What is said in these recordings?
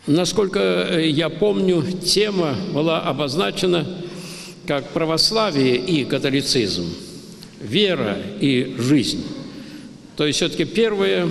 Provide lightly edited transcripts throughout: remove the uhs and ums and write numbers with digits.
Насколько я помню, тема была обозначена как православие и католицизм, вера и жизнь. То есть все-таки первое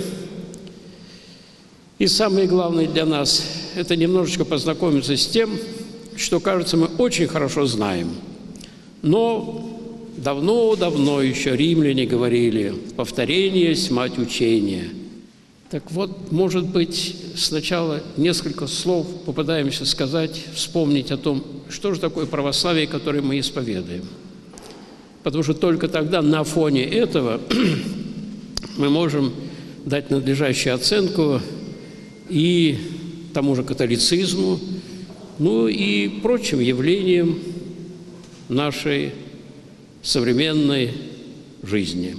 и самое главное для нас – это немножечко познакомиться с тем, что, кажется, мы очень хорошо знаем. Но давно-давно еще римляне говорили: «Повторение есть мать учения». Так вот, может быть, сначала несколько слов попытаемся сказать, вспомнить о том, что же такое православие, которое мы исповедуем. Потому что только тогда на фоне этого мы можем дать надлежащую оценку и тому же католицизму, ну и прочим явлениям нашей современной жизни.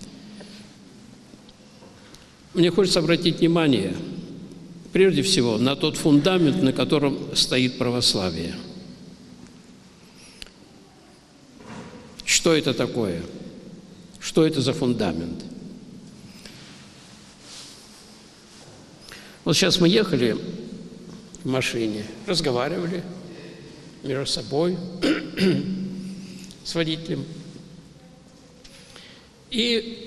Мне хочется обратить внимание, прежде всего, на тот фундамент, на котором стоит православие. Что это такое? Что это за фундамент? Вот сейчас мы ехали в машине, разговаривали между собой с водителем. И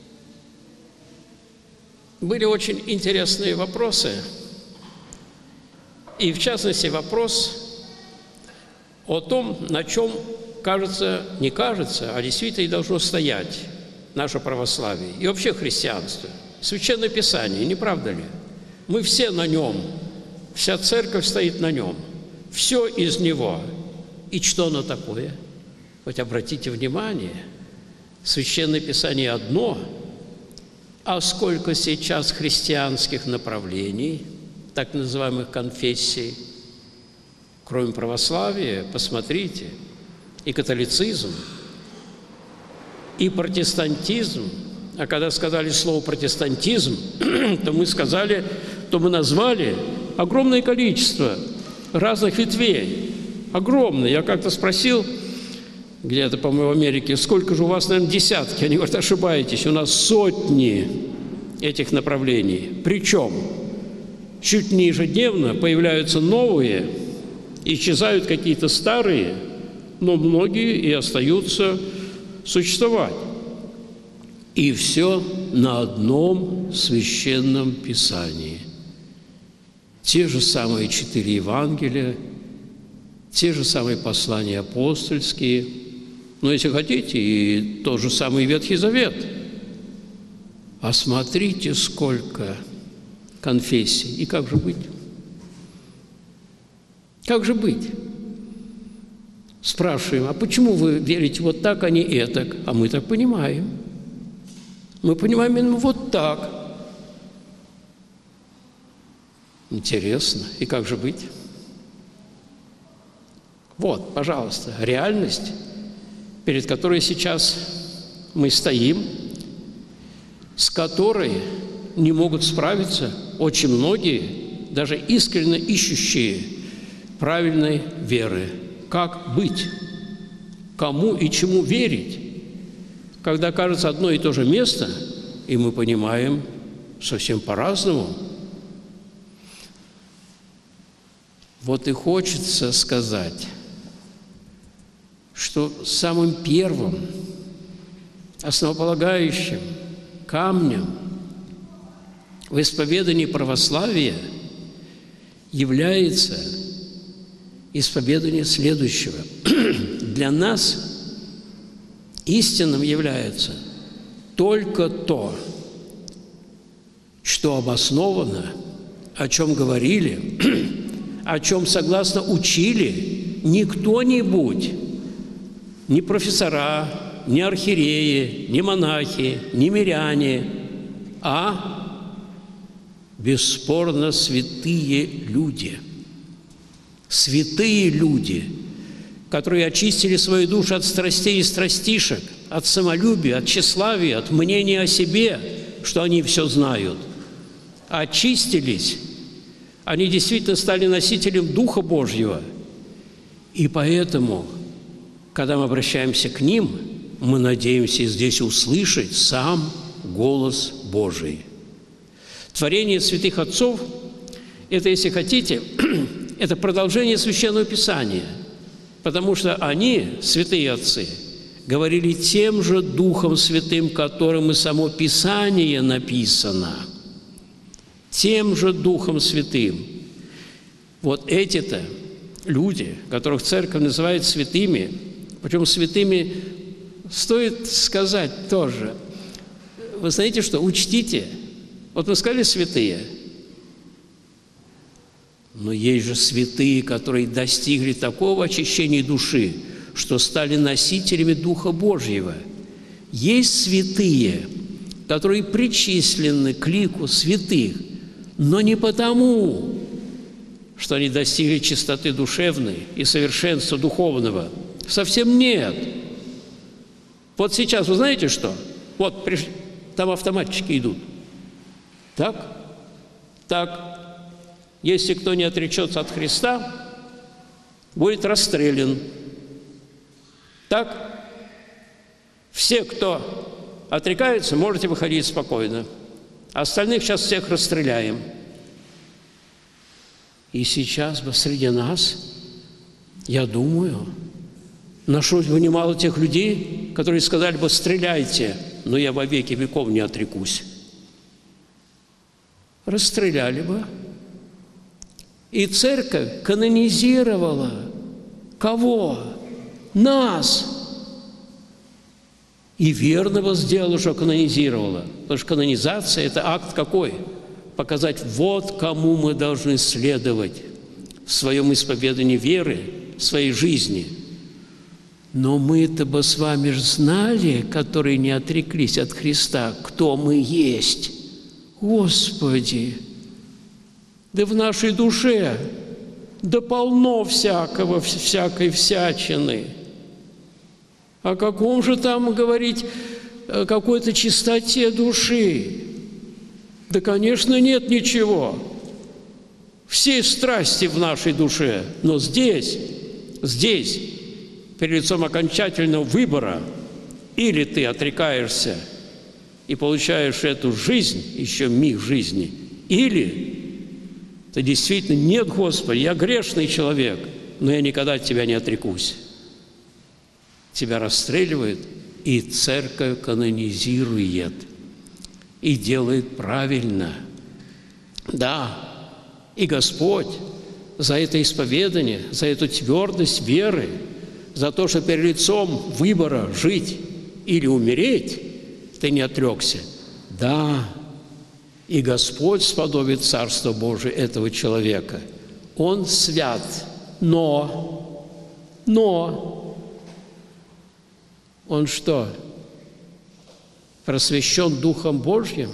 были очень интересные вопросы. И в частности вопрос о том, на чем кажется, не кажется, а действительно и должно стоять наше православие и вообще христианство. Священное Писание, не правда ли? Мы все на нем, вся церковь стоит на нем, все из него. И что оно такое? Хоть обратите внимание, Священное Писание одно, а сколько сейчас христианских направлений, так называемых конфессий, кроме православия, посмотрите, и католицизм, и протестантизм. А когда сказали слово «протестантизм», то мы назвали огромное количество разных ветвей. Огромное. Я как-то спросил, где-то, по-моему, в Америке, сколько же у вас, наверное, десятки? Они говорят: ошибаетесь, у нас сотни этих направлений. Причем чуть не ежедневно появляются новые, исчезают какие-то старые, но многие и остаются существовать. И все на одном священном Писании. Те же самые 4 Евангелия, те же самые послания апостольские, но, если хотите, и тот же самый Ветхий Завет. А смотрите, сколько конфессий. И как же быть? Как же быть? Спрашиваем: а почему вы верите вот так, а не этак? А мы так понимаем. Мы понимаем именно вот так. Интересно. И как же быть? Вот, пожалуйста, реальность, перед которой сейчас мы стоим, с которой не могут справиться очень многие, даже искренне ищущие правильной веры. Как быть? Кому и чему верить? Когда кажется одно и то же место, и мы понимаем совсем по-разному. Вот и хочется сказать, что самым первым, основополагающим камнем в исповедании православия является исповедание следующего. Для нас истинным является только то, что обосновано, о чем говорили, о чем согласно учили не кто-нибудь, не профессора, не архиереи, не монахи, не миряне, а бесспорно святые люди. Святые люди, которые очистили свою душу от страстей и страстишек, от самолюбия, от тщеславия, от мнения о себе, что они все знают. Очистились, они действительно стали носителем Духа Божьего. И поэтому, когда мы обращаемся к ним, мы надеемся здесь услышать сам голос Божий. Творение святых отцов – Это, если хотите, это продолжение Священного Писания, потому что они, святые отцы, говорили тем же Духом Святым, которым и само Писание написано, тем же Духом Святым. Вот эти-то люди, которых Церковь называет святыми, причем святыми, стоит сказать тоже, вы знаете что, учтите, вот мы сказали святые, но есть же святые, которые достигли такого очищения души, что стали носителями Духа Божьего. Есть святые, которые причислены к лику святых, но не потому, что они достигли чистоты душевной и совершенства духовного. Совсем нет. Вот сейчас, вы знаете что? Вот там автоматчики идут. Так? Так. Если кто не отречется от Христа, будет расстрелян. Так? Все, кто отрекается, можете выходить спокойно. Остальных сейчас всех расстреляем. И сейчас бы среди нас, я думаю, нашлось бы немало тех людей, которые сказали бы: стреляйте, но я во веки веков не отрекусь. Расстреляли бы. И Церковь канонизировала кого? Нас. И верно бы сделала, что канонизировала. Потому что канонизация – это акт какой? Показать, вот кому мы должны следовать в своем исповедании веры, в своей жизни. Но мы-то бы с вами же знали, которые не отреклись от Христа, кто мы есть. Господи! Да в нашей душе, да полно всякой всячины. О каком же там говорить, о какой-то чистоте души? Да, конечно, нет ничего. Все страсти в нашей душе, но здесь, перед лицом окончательного выбора, или ты отрекаешься и получаешь эту жизнь, еще миг жизни, или ты действительно: нет, Господи, я грешный человек, но я никогда от Тебя не отрекусь. Тебя расстреливают, и Церковь канонизирует, и делает правильно. Да, и Господь за это исповедание, за эту твердость веры, за то, что перед лицом выбора жить или умереть, ты не отрекся. Да, и Господь сподобит Царство Божие этого человека. Он свят, но он что? Просвещен Духом Божьим?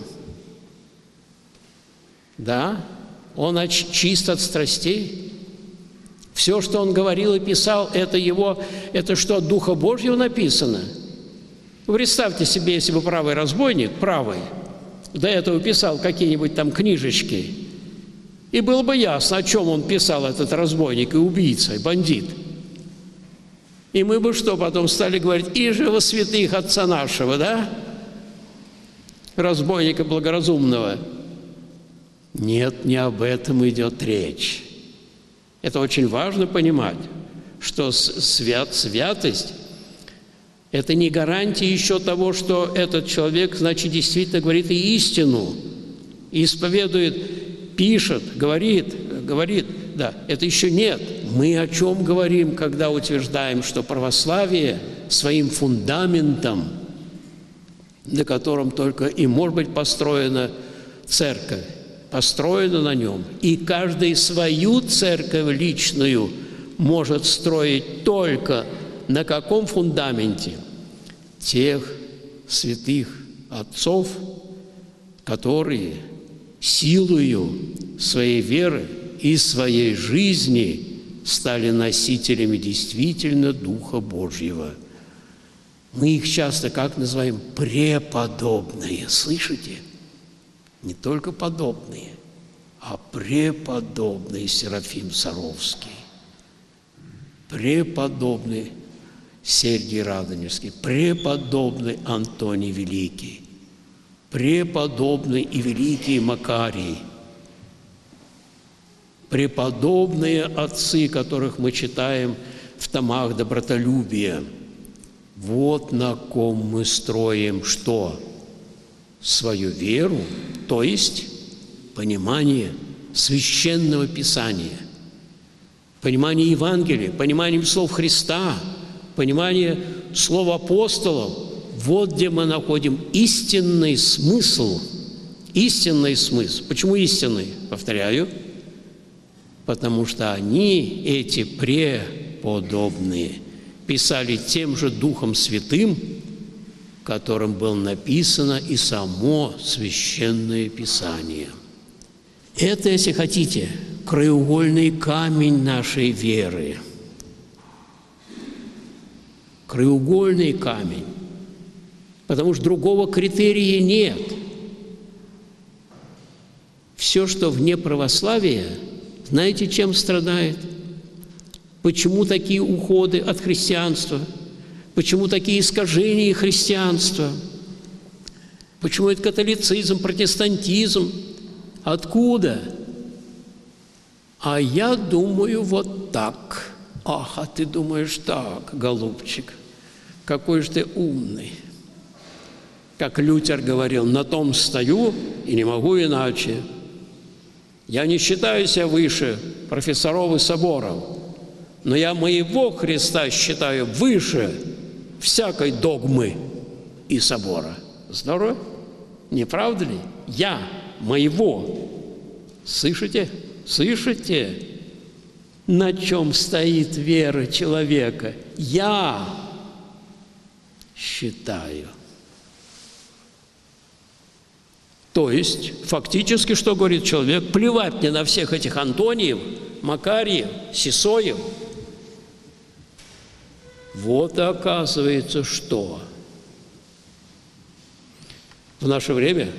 Да, он чист от страстей. Все, что он говорил и писал, это что, от Духа Божьего написано? Вы представьте себе, если бы правый разбойник, до этого писал какие-нибудь там книжечки, и было бы ясно, о чем он писал, этот разбойник и убийца, и бандит. И мы бы что, потом стали говорить: и же во святых отца нашего, да? Разбойника благоразумного. Нет, не об этом идет речь. Это очень важно понимать, что святость – это не гарантия еще того, что этот человек, значит, действительно говорит и истину, и исповедует, пишет, говорит. Да, это еще нет. Мы о чем говорим, когда утверждаем, что православие своим фундаментом, на котором только и может быть построена церковь, построена на нем, и каждый свою церковь личную может строить только на каком фундаменте? Тех святых отцов, которые силою своей веры и своей жизни стали носителями действительно Духа Божьего. Мы их часто как называем? Преподобные. Слышите? Не только подобные, а преподобный Серафим Саровский, преподобный Сергий Радонежский, преподобный Антоний Великий, преподобный и великий Макарий. преподобные отцы, которых мы читаем в томах добротолюбия. Вот на ком мы строим что? Свою веру, то есть понимание Священного Писания, понимание Евангелия, понимание слов Христа, понимание слов апостолов. Вот где мы находим истинный смысл. Истинный смысл. Почему истинный? Повторяю. Потому что они, эти преподобные, писали тем же Духом Святым, которым было написано и само Священное Писание. Это, если хотите, краеугольный камень нашей веры. Краеугольный камень. Потому что другого критерия нет. Все, что вне православия, знаете, чем страдает? Почему такие уходы от христианства? Почему такие искажения христианства? Почему это католицизм, протестантизм? Откуда? А я думаю вот так. Ах, а ты думаешь так, голубчик. Какой же ты умный. Как Лютер говорил, на том стою и не могу иначе. Я не считаю себя выше профессоров и соборов, но я моего Христа считаю выше всякой догмы и собора. Здорово? Не правда ли? Я моего. Слышите? Слышите? На чем стоит вера человека? Я считаю. То есть, фактически, что говорит человек? Плевать мне на всех этих Антониев, Макариев, Сисоев. Вот и оказывается, что в наше время,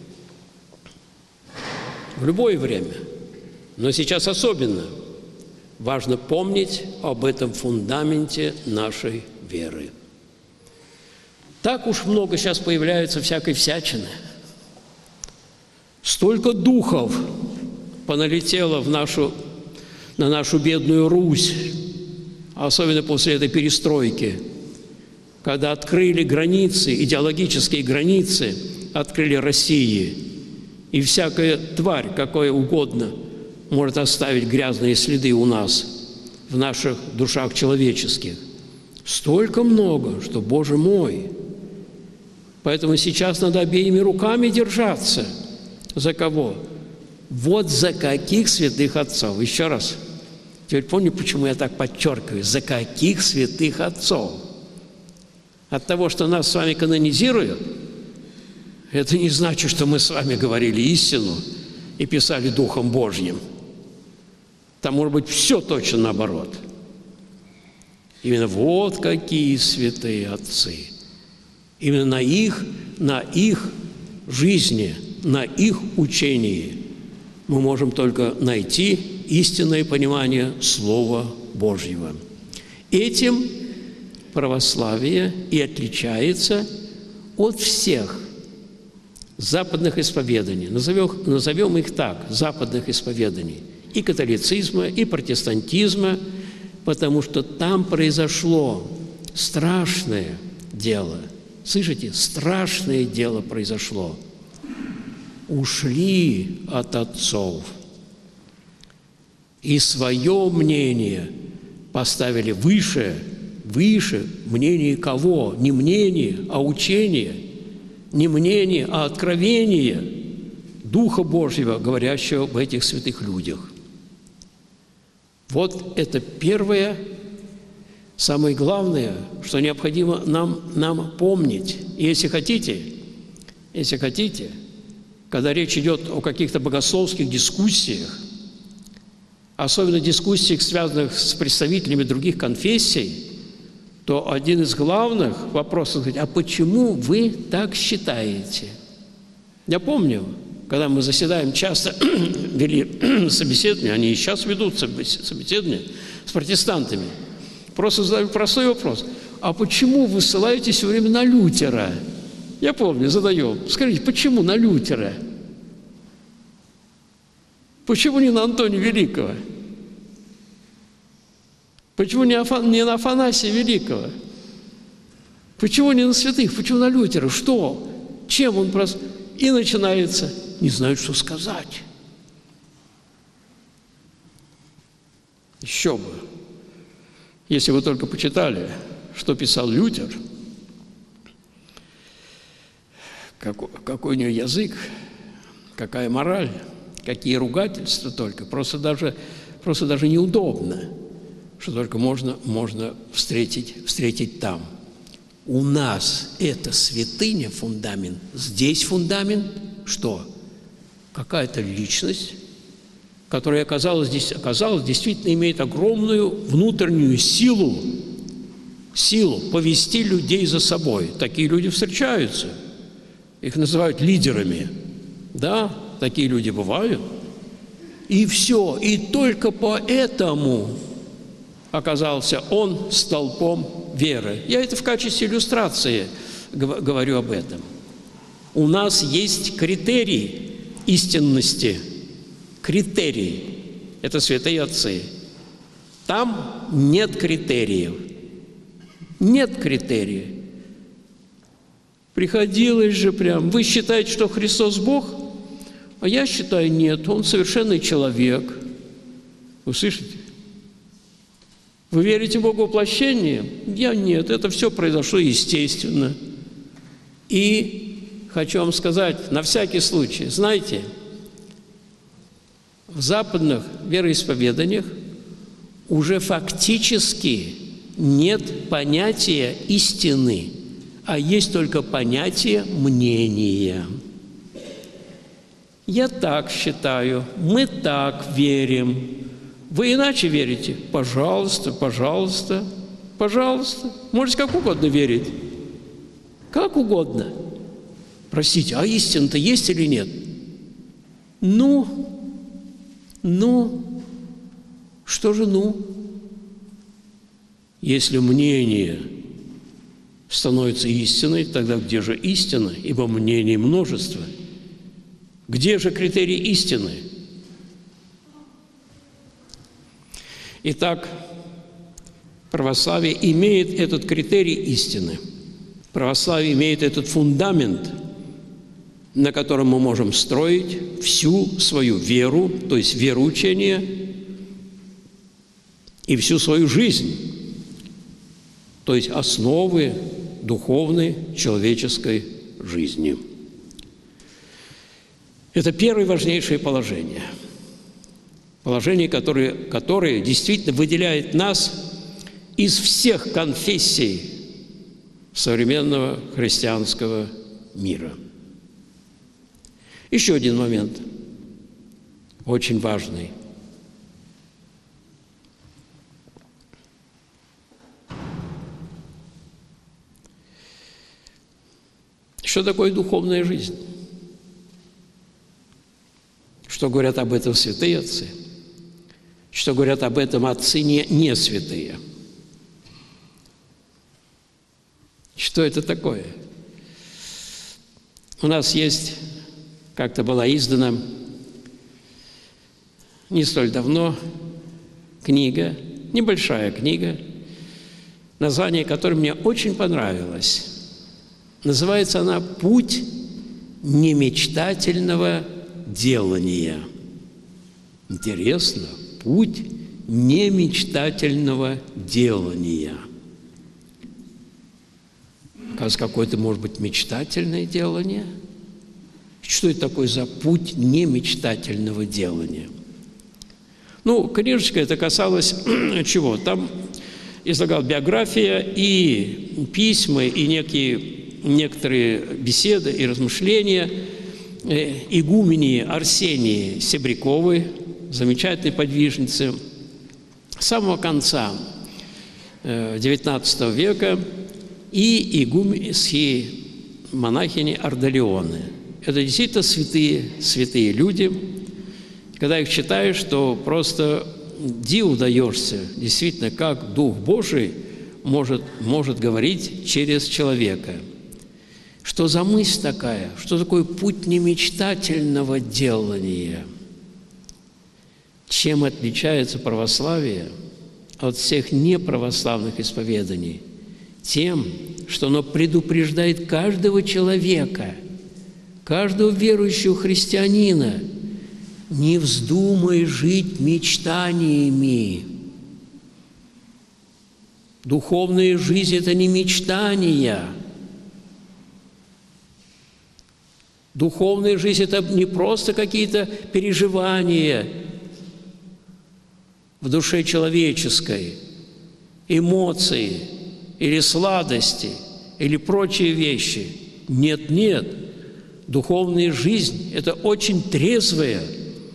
в любое время, но сейчас особенно, важно помнить об этом фундаменте нашей веры. Так уж много сейчас появляется всякой всячины. Столько духов поналетело на нашу бедную Русь, особенно после этой перестройки, когда открыли границы, идеологические границы, открыли России, и всякая тварь, какое угодно, может оставить грязные следы у нас, в наших душах человеческих. Столько много, что, Боже мой! Поэтому сейчас надо обеими руками держаться. За кого? Вот за каких святых отцов? Еще раз. Теперь помню, почему я так подчеркиваю. За каких святых отцов? От того, что нас с вами канонизируют, это не значит, что мы с вами говорили истину и писали Духом Божьим. Там может быть все точно наоборот. Именно вот какие святые отцы. Именно на их жизни, на их учении мы можем только найти истинное понимание Слова Божьего. Этим православие и отличается от всех западных исповеданий. Назовем их так, западных исповеданий. И католицизма, и протестантизма, потому что там произошло страшное дело. Слышите? Страшное дело произошло. Ушли от отцов и свое мнение поставили выше мнение кого? Не мнение, а учение, не мнение, а откровение Духа Божьего, говорящего об этих святых людях. Вот это первое, самое главное, что необходимо нам помнить. И если хотите, когда речь идет о каких-то богословских дискуссиях, особенно дискуссиях, связанных с представителями других конфессий, то один из главных вопросов – а почему вы так считаете? Я помню, когда мы заседаем, часто вели собеседования, они и сейчас ведут собеседования с протестантами, просто задают простой вопрос: а почему вы ссылаетесь все время на Лютера? Я помню, задаю. Скажите, почему на Лютера? Почему не на Антония Великого? Почему не на Афанасия Великого? Почему не на святых? Почему на Лютера? Что? Чем он просто... И начинается, не знают, что сказать. Еще бы. Если вы только почитали, что писал Лютер, какой у него язык, какая мораль, какие ругательства только. Просто даже неудобно, что только можно встретить там. У нас это святыня, фундамент. Здесь фундамент что? Какая-то личность, которая оказалась действительно имеет огромную внутреннюю силу повести людей за собой. Такие люди встречаются. Их называют лидерами. Да, такие люди бывают. И все. И только поэтому оказался он столпом веры. Я это в качестве иллюстрации говорю об этом. У нас есть критерий истинности. Критерий – это святые отцы. Там нет критериев. Нет критериев. Приходилось же прям. Вы считаете, что Христос Бог? А я считаю, нет. Он совершенный человек. Вы слышите? Вы верите в Боговоплощение? Я нет. Это все произошло естественно. И хочу вам сказать, на всякий случай, знаете, в западных вероисповеданиях уже фактически нет понятия истины, а есть только понятие мнения. Я так считаю, мы так верим. Вы иначе верите? Пожалуйста, пожалуйста, пожалуйста. Можете как угодно верить. Как угодно. Простите, а истина-то есть или нет? Что же Если мнение становится истиной, тогда где же истина? Ибо мнений множество. Где же критерий истины? Итак, православие имеет этот критерий истины. Православие имеет этот фундамент, на котором мы можем строить всю свою веру, то есть вероучение, и всю свою жизнь, то есть основы духовной человеческой жизни. Это первое важнейшее положение. Положение, которое действительно выделяет нас из всех конфессий современного христианского мира. Еще один момент, очень важный. Что такое духовная жизнь? Что говорят об этом святые отцы? Что говорят об этом отцы не святые? Что это такое? У нас есть, как-то была издана не столь давно книга, небольшая книга, название которой мне очень понравилось. Называется она «Путь немечтательного делания». Интересно, путь немечтательного делания. Оказывается, какое-то, может быть, мечтательное делание. Что это такое за путь немечтательного делания? Книжечка это касалось чего? Там излагал биография и письма, и некоторые беседы и размышления игумении Арсении Себряковой, замечательной подвижницы, с самого конца XIX века, и игуменьи монахини Ардалионы. Это действительно святые люди. Когда их читаешь, то просто диву даешься, действительно, как Дух Божий может говорить через человека. Что за мысль такая? Что такое путь немечтательного делания? Чем отличается православие от всех неправославных исповеданий? Тем, что оно предупреждает каждого человека, каждого верующего христианина: не вздумай жить мечтаниями. Духовная жизнь – это не мечтания. Духовная жизнь – это не просто какие-то переживания в душе человеческой, эмоции или сладости, или прочие вещи. Нет, нет. Духовная жизнь – это очень трезвая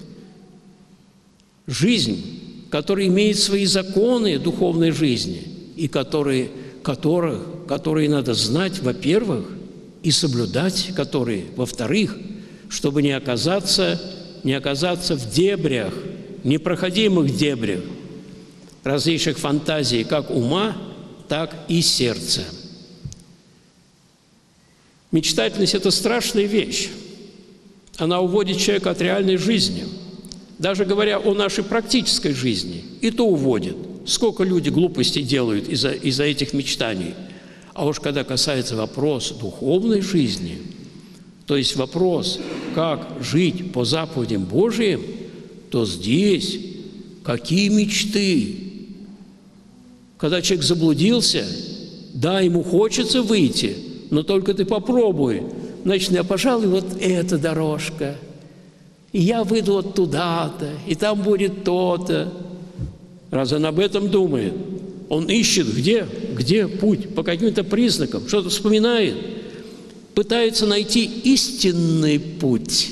жизнь, которая имеет свои законы духовной жизни, и которые надо знать, во-первых, и соблюдать которые, во-вторых, чтобы не оказаться в дебрях, непроходимых дебрях различных фантазий как ума, так и сердца. Мечтательность – это страшная вещь. Она уводит человека от реальной жизни. Даже говоря о нашей практической жизни, и то уводит. Сколько люди глупостей делают из-за этих мечтаний. А уж когда касается вопроса духовной жизни, то есть вопрос, как жить по заповедям Божиим, то здесь какие мечты? Когда человек заблудился, да, ему хочется выйти, но только ты попробуй. Значит, пожалуй, вот эта дорожка, и я выйду вот туда-то, и там будет то-то. Раз он об этом думает, он ищет, где путь, по каким-то признакам, что-то вспоминает, пытается найти истинный путь,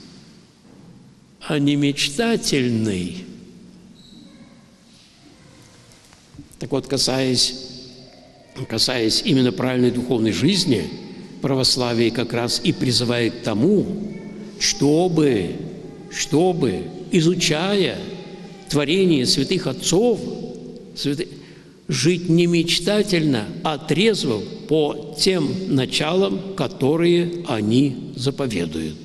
а не мечтательный. Так вот, касаясь именно правильной духовной жизни, православие как раз и призывает к тому, чтобы, изучая творение святых отцов, жить не мечтательно, а трезво по тем началам, которые они заповедуют.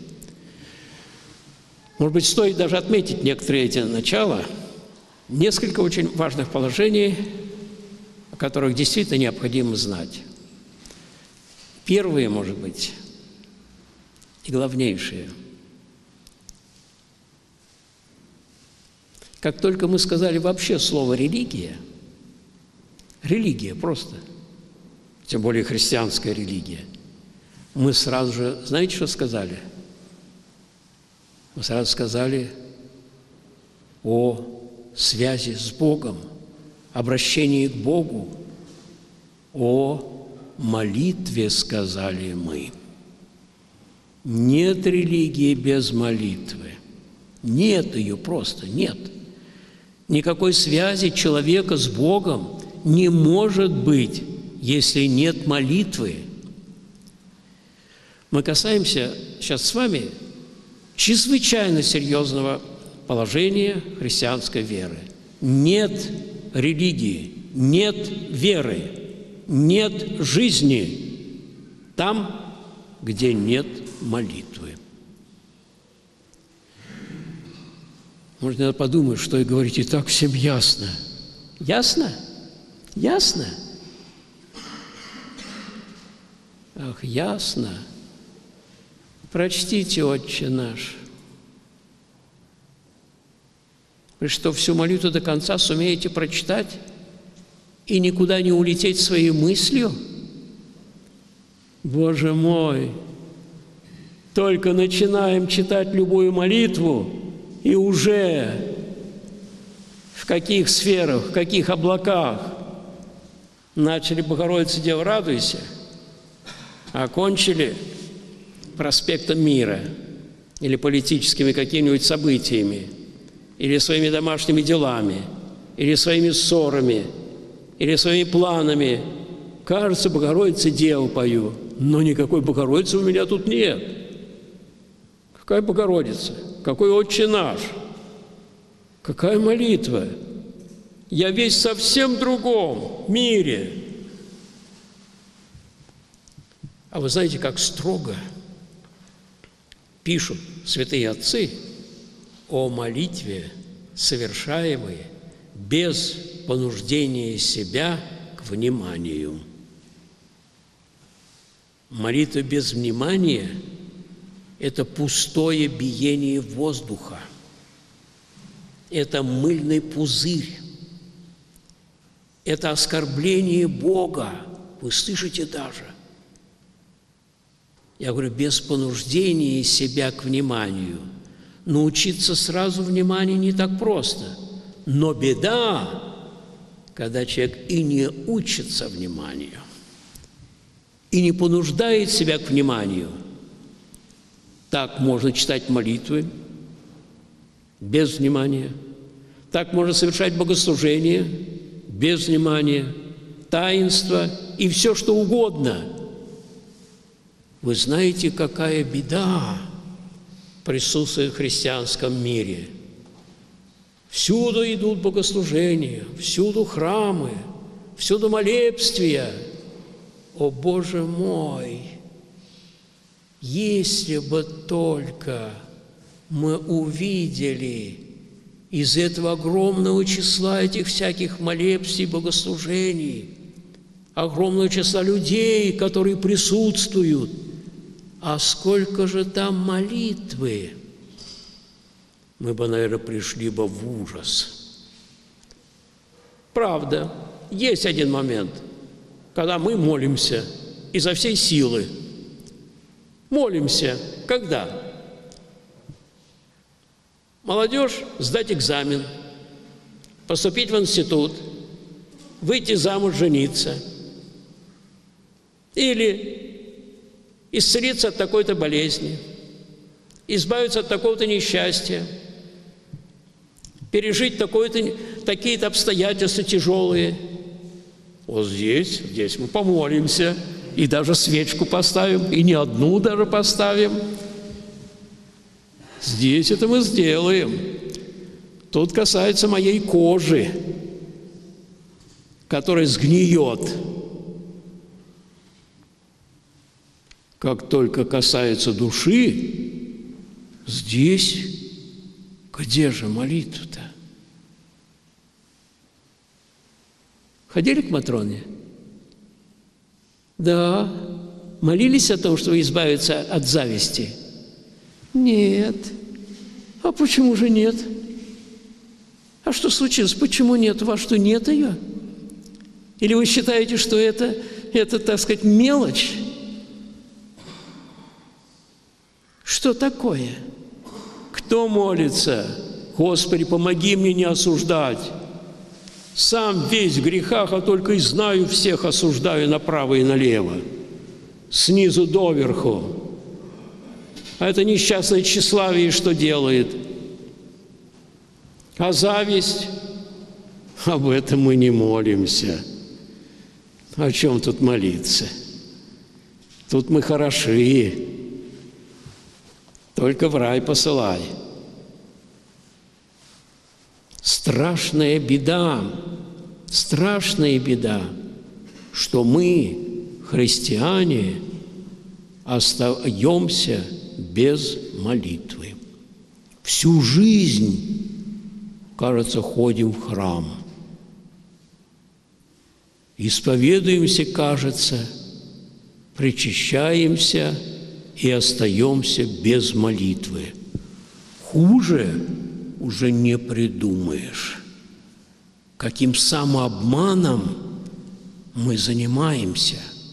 Может быть, стоит даже отметить некоторые эти начала, несколько очень важных положений, о которых действительно необходимо знать. Первые, может быть, и главнейшие. Как только мы сказали вообще слово «религия», религия просто, тем более христианская религия, мы сразу же, знаете, что сказали? Мы сразу сказали о связи с Богом, обращении к Богу, о молитве, сказали мы. Нет религии без молитвы. Нет ее просто, нет. Никакой связи человека с Богом не может быть, если нет молитвы. Мы касаемся сейчас с вами чрезвычайно серьезного положения христианской веры. Нет религии, нет веры, нет жизни там, где нет молитвы. Может, надо подумать, что и говорить, и так всем ясно. Ясно? Ясно? Ах, ясно. Прочтите, Отче наш. Вы что, всю молитву до конца сумеете прочитать и никуда не улететь своей мыслью? Боже мой! Только начинаем читать любую молитву, и уже в каких сферах, в каких облаках начали «Богородица, Дева, радуйся», а окончили проспектом Мира или политическими какими-нибудь событиями, или своими домашними делами, или своими ссорами, или своими планами. Кажется, Богородице, Деву пою, но никакой Богородицы у меня тут нет. Какая Богородица? Какой Отче наш? Какая молитва? Я весь в совсем другом мире. А вы знаете, как строго пишут святые отцы о молитве совершаемые без понуждения себя к вниманию. Молитва без внимания – это пустое биение воздуха, это мыльный пузырь, это оскорбление Бога. Вы слышите даже? Я говорю, без понуждения себя к вниманию. Научиться сразу вниманию не так просто. Но беда, когда человек и не учится вниманию, и не понуждает себя к вниманию. Так можно читать молитвы без внимания. Так можно совершать богослужение без внимания, таинство и все, что угодно. Вы знаете, какая беда присутствует в христианском мире. Всюду идут богослужения, всюду храмы, всюду молебствия. О, Боже мой! Если бы только мы увидели из этого огромного числа этих всяких молебствий, богослужений, огромного числа людей, которые присутствуют, а сколько же там молитвы, мы бы, наверное, пришли бы в ужас. Правда, есть один момент, когда мы молимся изо всей силы. Молимся. Когда? Молодежь сдать экзамен, поступить в институт, выйти замуж, жениться. Или исцелиться от такой-то болезни, избавиться от такого-то несчастья, пережить такие-то обстоятельства тяжелые. Вот здесь мы помолимся, и даже свечку поставим, и не одну даже поставим. Здесь это мы сделаем. Тут касается моей кожи, которая сгниет. Как только касается души, здесь где же молитва-то? Ходили к Матроне? Да. Молились о том, чтобы избавиться от зависти? Нет. А почему же нет? А что случилось? Почему нет? У вас что, нет ее? Или вы считаете, что это, так сказать, мелочь? Что такое? Кто молится? Господи, помоги мне не осуждать. Сам весь в грехах, а только и знаю, всех осуждаю направо и налево, снизу доверху. А это несчастное тщеславие что делает? А зависть? Об этом мы не молимся. О чем тут молиться? Тут мы хороши. Только в рай посылай. Страшная беда, что мы, христиане, остаемся без молитвы. Всю жизнь, кажется, ходим в храм. Исповедуемся, кажется, причащаемся и остаемся без молитвы. Хуже уже не придумаешь. Каким самообманом мы занимаемся.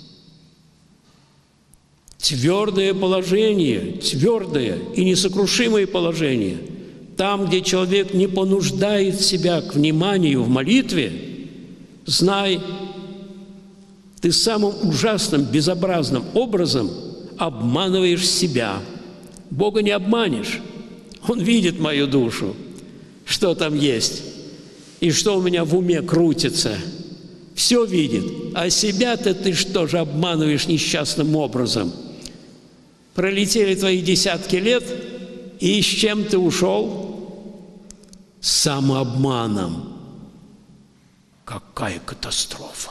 Твердое положение, твердое и несокрушимое положение, там, где человек не понуждает себя к вниманию в молитве, знай, ты самым ужасным, безобразным образом обманываешь себя. Бога не обманешь. Он видит мою душу, что там есть, и что у меня в уме крутится. Все видит. А себя-то ты что же обманываешь несчастным образом? Пролетели твои десятки лет, и с чем ты ушел? С самообманом. Какая катастрофа!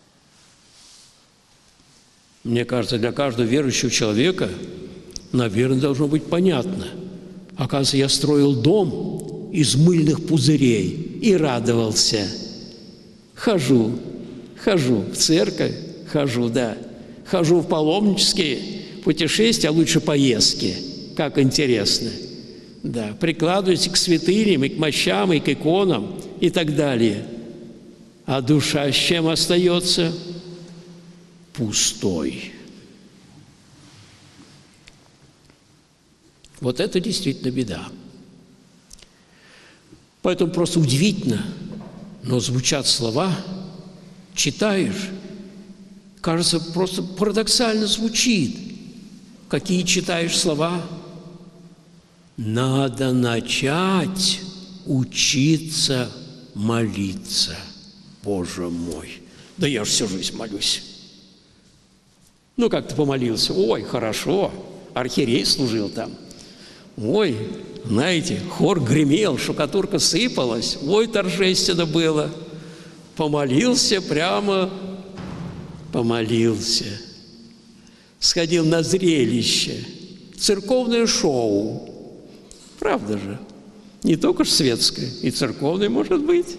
Мне кажется, для каждого верующего человека, наверное, должно быть понятно. Оказывается, я строил дом, из мыльных пузырей и радовался. Хожу в церковь, хожу в паломнические путешествия, а лучше поездки. Как интересно. Да, прикладываюсь к святыням, и к мощам, и к иконам, и так далее. А душа с чем остается? Пустой. Вот это действительно беда. Поэтому просто удивительно, но звучат слова, читаешь, кажется, просто парадоксально звучит. Какие читаешь слова? Надо начать учиться молиться. Боже мой! Да я же всю жизнь молюсь. Ну, как ты помолился? Ой, хорошо, архиерей служил там. Ой, знаете, хор гремел, штукатурка сыпалась. Ой, торжественно было. Помолился прямо, помолился. Сходил на зрелище, церковное шоу. Правда же? Не только ж светское, и церковное может быть.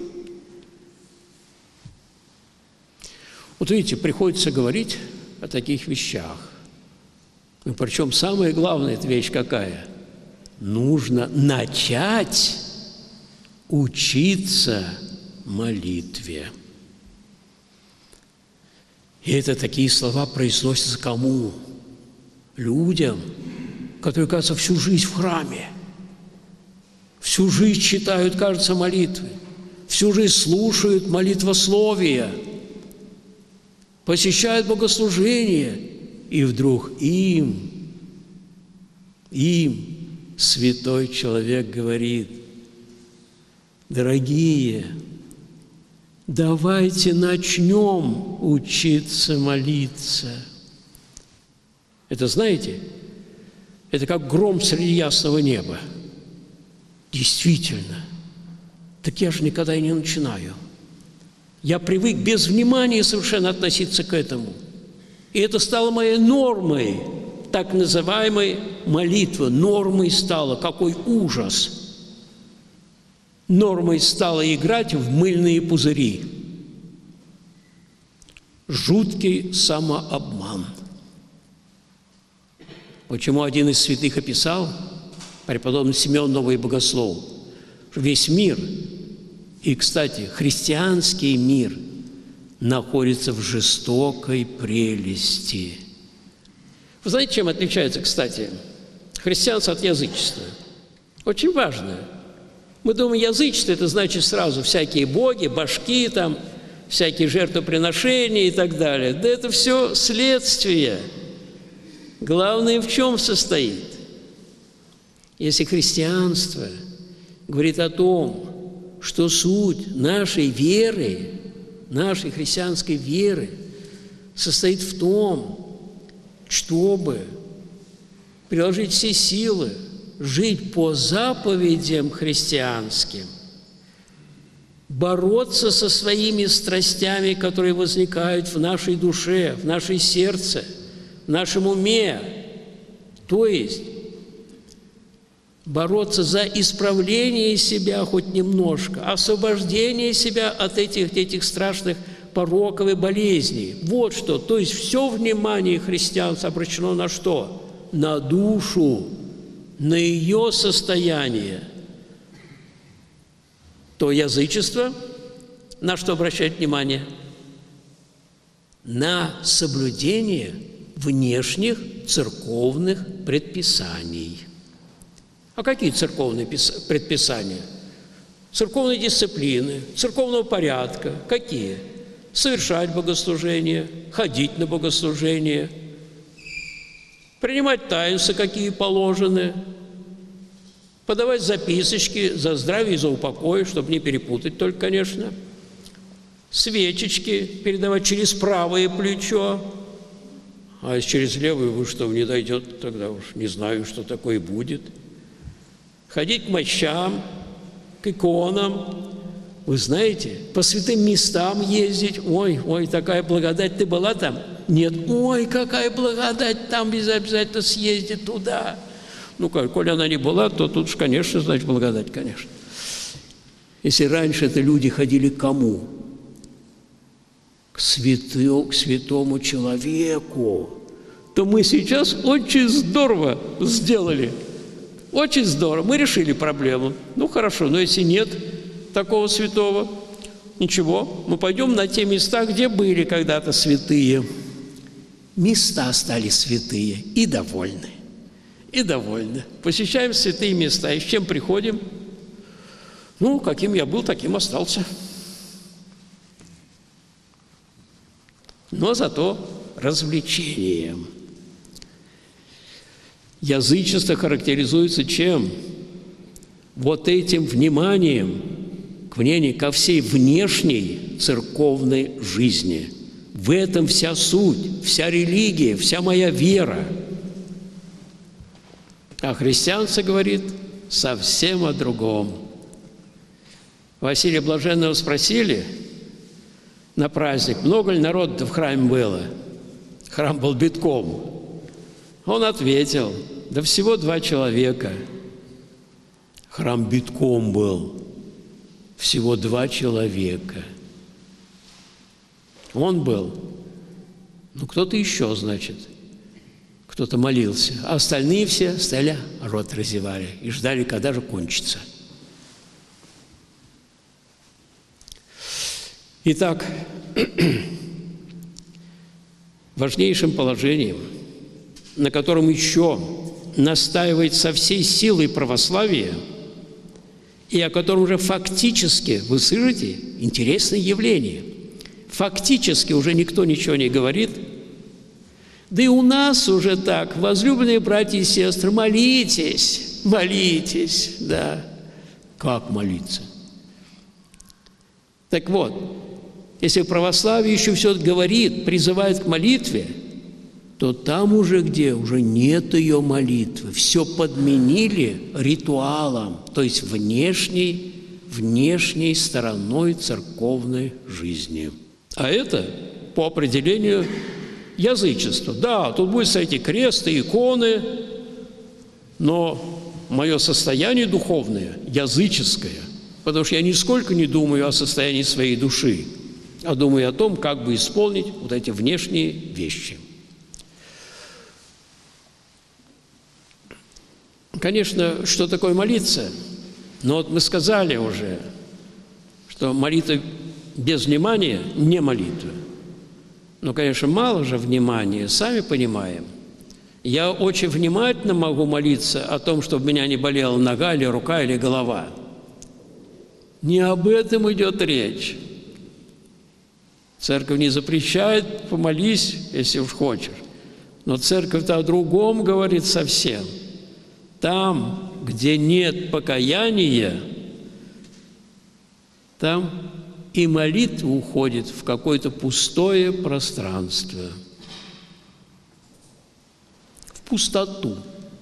Вот видите, приходится говорить о таких вещах. И причем самая главная эта вещь какая? Нужно начать учиться молитве. И это такие слова произносятся кому? Людям, которые, кажется, всю жизнь в храме, всю жизнь читают, кажется, молитвы, всю жизнь слушают молитвословия, посещают богослужения, и вдруг им святой человек говорит: дорогие, давайте начнем учиться молиться. Это, знаете, это как гром среди ясного неба. Действительно. Так я же никогда и не начинаю. Я привык без внимания совершенно относиться к этому. И это стало моей нормой, так называемой молитвы. Нормой стало. Какой ужас! Нормой стало играть в мыльные пузыри. Жуткий самообман. Почему один из святых описал, преподобный Симеон Новый Богослов, что весь мир, и, кстати, христианский мир, находится в жестокой прелести. Вы знаете, чем отличается, кстати, христианство от язычества? Очень важно. Мы думаем, язычество – это значит сразу всякие боги, башки, там, всякие жертвоприношения и так далее. Да это все следствие. Главное в чем состоит? Если христианство говорит о том, что суть нашей веры, нашей христианской веры состоит в том, чтобы приложить все силы, жить по заповедям христианским, бороться со своими страстями, которые возникают в нашей душе, в нашем сердце, в нашем уме, то есть бороться за исправление себя хоть немножко, освобождение себя от этих страшных пороков и болезней. Вот что. То есть все внимание христианства обращено на что? На душу, на ее состояние. То язычество на что обращает внимание? На соблюдение внешних церковных предписаний. А какие церковные предписания? Церковной дисциплины, церковного порядка. Какие? Совершать богослужение, ходить на богослужение, принимать таинства, какие положены, подавать записочки за здравие и за упокой, чтобы не перепутать только, конечно, свечечки передавать через правое плечо, а если через левое, вы что, не дойдет, тогда уж не знаю, что такое будет. Ходить к мощам, к иконам, вы знаете, по святым местам ездить. Ой, такая благодать, ты была там? Нет, ой, какая благодать, там обязательно съездить туда. Ну, коль она не была, то тут уж, конечно, значит, благодать, конечно. Если раньше это люди ходили к кому? К святому человеку, то мы сейчас очень здорово сделали. Очень здорово. Мы решили проблему. Ну, хорошо, но если нет такого святого, ничего, мы пойдем на те места, где были когда-то святые. Места стали святые и довольны. И довольны. Посещаем святые места. И с чем приходим? Ну, каким я был, таким остался. Но зато развлечением. Язычество характеризуется чем? Вот этим вниманием ко всей внешней церковной жизни. В этом вся суть, вся религия, вся моя вера. А христианство говорит совсем о другом. Василия Блаженного спросили на праздник, много ли народу в храме было? Храм был битком. Он ответил, да всего 2 человека. Храм битком был. Всего 2 человека. Он был. Ну, кто-то еще, значит. Кто-то молился. А остальные все стояли, рот разевали и ждали, когда же кончится. Итак, важнейшим положением, на котором еще настаивает со всей силой православие, и о котором уже фактически, вы слышите, интересное явление, фактически уже никто ничего не говорит, да и у нас уже так, возлюбленные братья и сестры, молитесь, молитесь, да. Как молиться? Так вот, если православие еще все говорит, призывает к молитве, то там уже где? Уже нет ее молитвы. Все подменили ритуалом, то есть внешней стороной церковной жизни. А это по определению язычество. Да, тут будет стоять и крест, и иконы, но мое состояние духовное языческое, потому что я нисколько не думаю о состоянии своей души, а думаю о том, как бы исполнить вот эти внешние вещи. Конечно, что такое молиться? Но вот мы сказали уже, что молитва без внимания не молитва. Но, конечно, мало же внимания, сами понимаем. Я очень внимательно могу молиться о том, чтобы у меня не болела нога или рука или голова. Не об этом идет речь. Церковь не запрещает, помолись, если уж хочешь. Но церковь-то о другом говорит совсем. Там, где нет покаяния, там и молитва уходит в какое-то пустое пространство, в пустоту.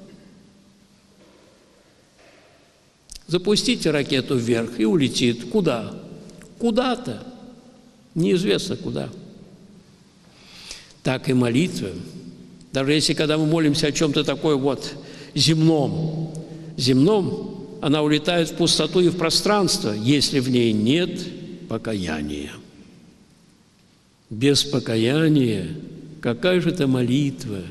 Запустите ракету вверх и улетит. Куда? Куда-то. Неизвестно куда. Так и молитва. Даже если, когда мы молимся о чем-то такое вот земном, она улетает в пустоту и в пространство, если в ней нет покаяния. Без покаяния какая же это молитва?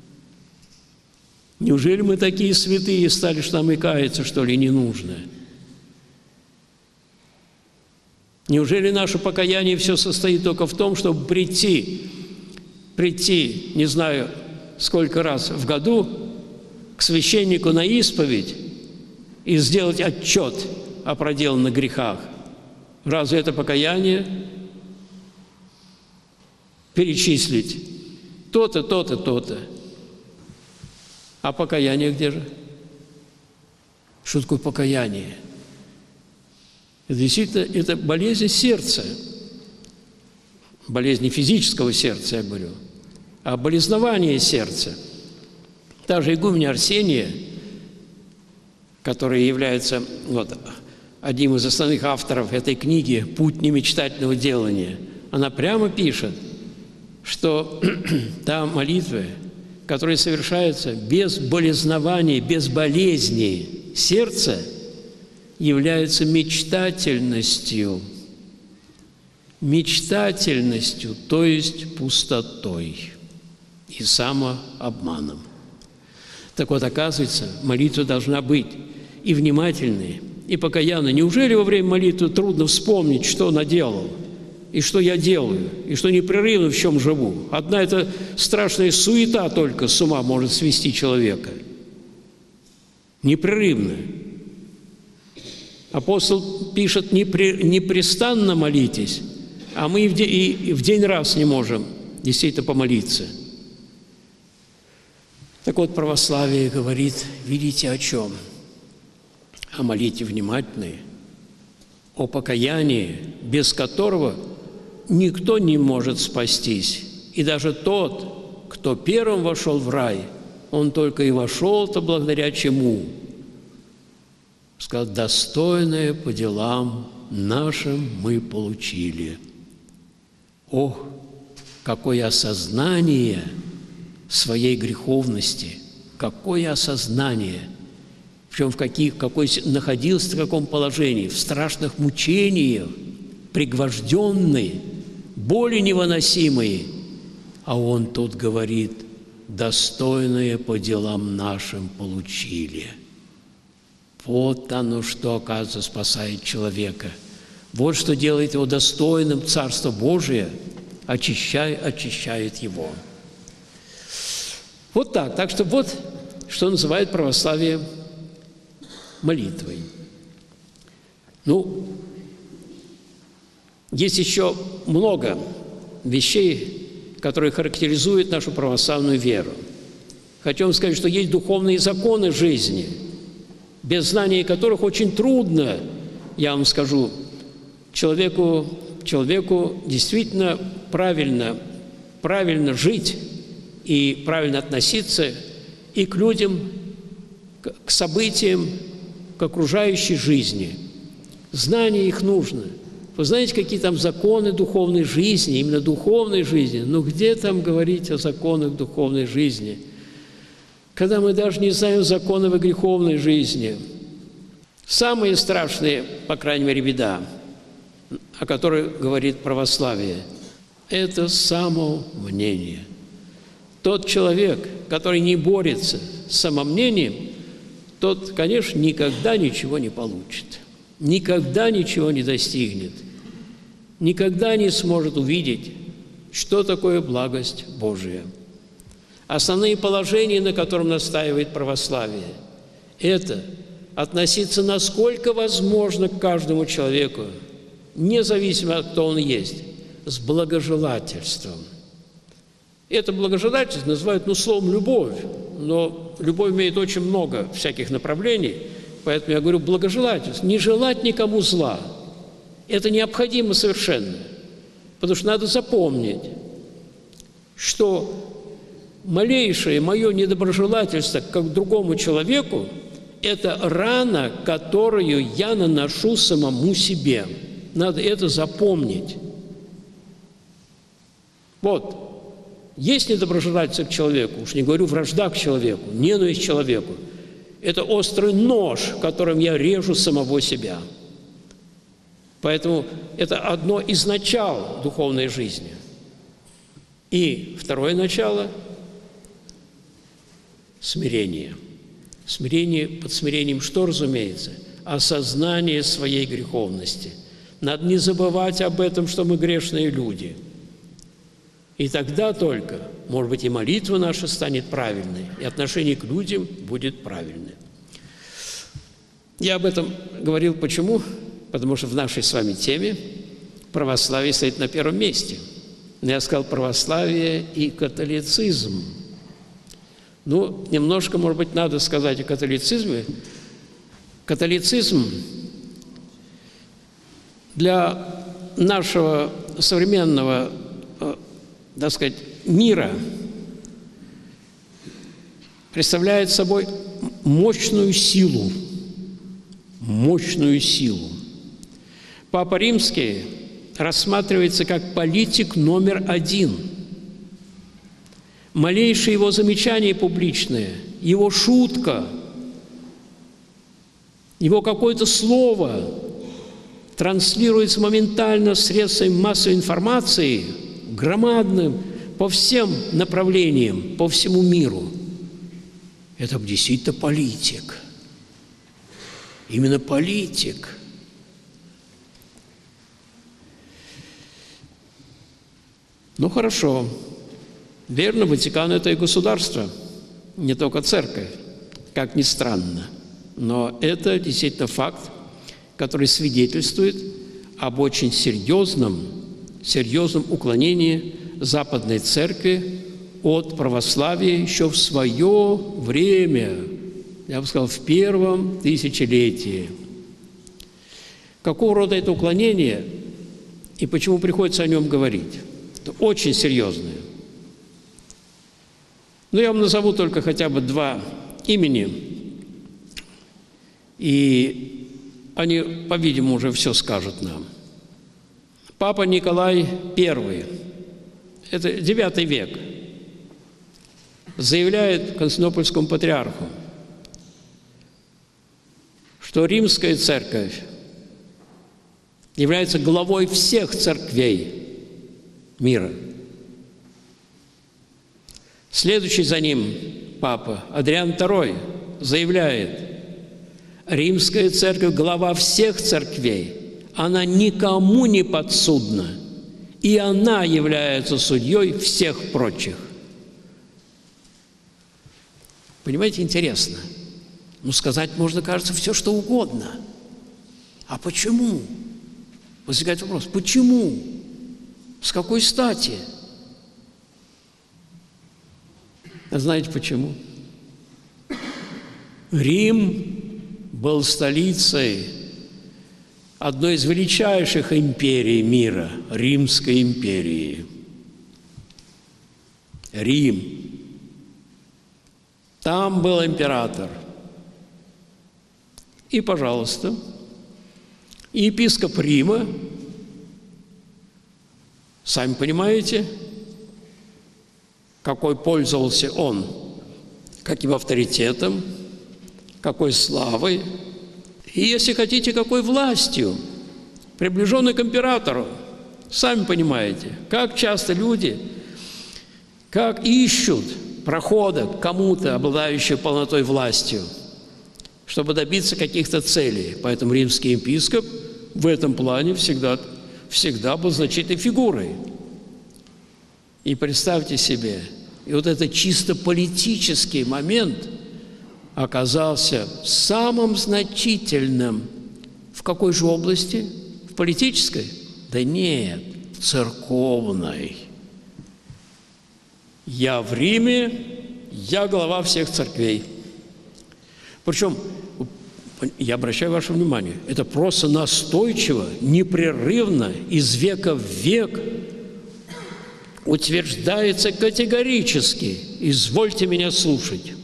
Неужели мы такие святые стали, что нам и каяться, что ли, не нужно? Неужели наше покаяние все состоит только в том, чтобы прийти, не знаю, сколько раз в году к священнику на исповедь и сделать отчет о проделанных грехах? Разве это покаяние? Перечислить то-то, то-то, то-то. А покаяние где же? Что такое покаяние? Это действительно, это болезнь сердца. Болезнь не физического сердца, я говорю, а болезнование сердца. Та же игуменя Арсения, которая является одним из основных авторов этой книги «Путь немечтательного делания», она прямо пишет, что та молитва, которая совершается без болезнования, без болезни сердца, является мечтательностью. Мечтательностью, то есть пустотой и самообманом. Так вот, оказывается, молитва должна быть и внимательной, и покаянной. Неужели во время молитвы трудно вспомнить, что наделал, и что я делаю, и что непрерывно в чем живу? Одна эта страшная суета только с ума может свести человека. Непрерывно. Апостол пишет: непрестанно молитесь, а мы и в день раз не можем действительно помолиться. Так вот, православие говорит, видите, о чем? О молитве внимательной, о покаянии, без которого никто не может спастись. И даже тот, кто первым вошел в рай, он только и вошел-то благодаря чему? Сказал: достойное по делам нашим мы получили. Ох, какое осознание своей греховности, какое осознание, причем находился в каком положении, в страшных мучениях, пригвожденный, боли невыносимые, а он тут говорит: достойное по делам нашим получили. Вот оно, что, оказывается, спасает человека. Вот что делает его достойным Царства Божия, очищает его. Вот так. Так что вот, что называют православие молитвой. Ну, есть еще много вещей, которые характеризуют нашу православную веру. Хочу вам сказать, что есть духовные законы жизни, без знания которых очень трудно, я вам скажу, человеку действительно правильно жить и правильно относиться и к людям, к событиям, к окружающей жизни. Знание их нужно. Вы знаете, какие там законы духовной жизни, именно духовной жизни? Ну где там говорить о законах духовной жизни, когда мы даже не знаем законов греховной жизни? Самые страшные, по крайней мере, беда, о которой говорит православие, это самомнение. Тот человек, который не борется с самомнением, тот, конечно, никогда ничего не получит, никогда ничего не достигнет, никогда не сможет увидеть, что такое благость Божия. Основные положения, на котором настаивает православие, это относиться насколько возможно к каждому человеку, независимо от того, кто он есть, с благожелательством. Это благожелательство называют, словом «любовь», но любовь имеет очень много всяких направлений, поэтому я говорю благожелательство. Не желать никому зла. Это необходимо совершенно, потому что надо запомнить, что малейшее мое недоброжелательство к другому человеку – это рана, которую я наношу самому себе. Надо это запомнить. Вот. Есть недоброжелательство к человеку, уж не говорю вражда к человеку, ненависть к человеку. Это острый нож, которым я режу самого себя. Поэтому это одно из начал духовной жизни. И второе начало – смирение. Смирение, под смирением что разумеется? Осознание своей греховности. Надо не забывать об этом, что мы грешные люди. И тогда только, может быть, и молитва наша станет правильной, и отношение к людям будет правильное. Я об этом говорил почему? Потому что в нашей с вами теме православие стоит на первом месте. Я сказал православие и католицизм. Ну, немножко, может быть, надо сказать о католицизме. Католицизм для нашего современного, так сказать, мира представляет собой мощную силу. Мощную силу. Папа Римский рассматривается как политик номер один. Малейшее его замечание публичное, его шутка, его какое-то слово транслируется моментально средствами массовой информации, громадным, по всем направлениям, по всему миру. Это действительно политик. Именно политик. Ну, хорошо. Верно, Ватикан – это и государство, не только церковь, как ни странно. Но это действительно факт, который свидетельствует об очень серьезном уклонении Западной Церкви от православия еще в свое время, я бы сказал, в первом тысячелетии. Какого рода это уклонение и почему приходится о нем говорить? Это очень серьезное. Но я вам назову только хотя бы два имени, и они, по-видимому, уже все скажут нам. Папа Николай I, это IX век, заявляет Константинопольскому патриарху, что Римская Церковь является главой всех церквей мира. Следующий за ним папа Адриан II заявляет: Римская Церковь – глава всех церквей, она никому не подсудна, и она является судьей всех прочих. Понимаете, интересно. Ну, сказать можно, кажется, все, что угодно. А почему? Возникает вопрос, почему? С какой стати? А знаете почему? Рим был столицей одной из величайших империй мира – Римской империи. Рим. Там был император. И, пожалуйста, епископ Рима, сами понимаете, какой пользовался он, каким авторитетом, какой славой, и, если хотите, какой властью, приближенной к императору. Сами понимаете, как часто люди, как ищут прохода к кому-то, обладающему полнотой властью, чтобы добиться каких-то целей. Поэтому римский епископ в этом плане всегда был значительной фигурой. И представьте себе, и вот этот чисто политический момент оказался самым значительным. В какой же области? В политической? Да нет, в церковной. Я в Риме, я глава всех церквей. Причем, я обращаю ваше внимание, это просто настойчиво, непрерывно, из века в век утверждается категорически. Извольте меня слушать.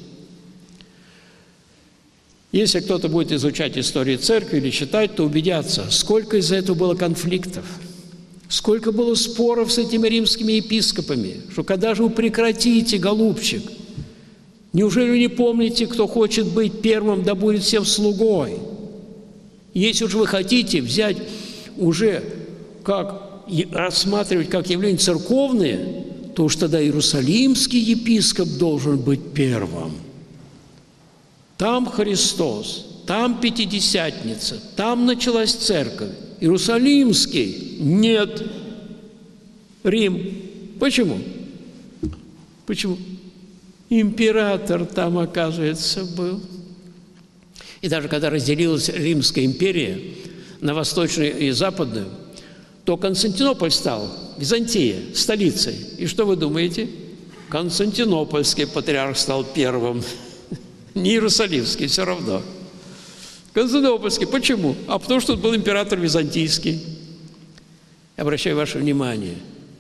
Если кто-то будет изучать историю церкви или читать, то убедятся, сколько из-за этого было конфликтов, сколько было споров с этими римскими епископами, что когда же вы прекратите, голубчик? Неужели вы не помните, кто хочет быть первым, да будет всем слугой? Если уж вы хотите взять уже, рассматривать как явление церковное, то уж тогда Иерусалимский епископ должен быть первым. Там Христос, там Пятидесятница, там началась церковь. Иерусалимский – нет. Рим. Почему? Почему? Император там, оказывается, был. И даже когда разделилась Римская империя на восточную и западную, то Константинополь стал, Византия, столицей. И что вы думаете? Константинопольский патриарх стал первым. Не Иерусалимский, все равно. Константинопольский. Почему? А потому что тут был император византийский. Я обращаю ваше внимание.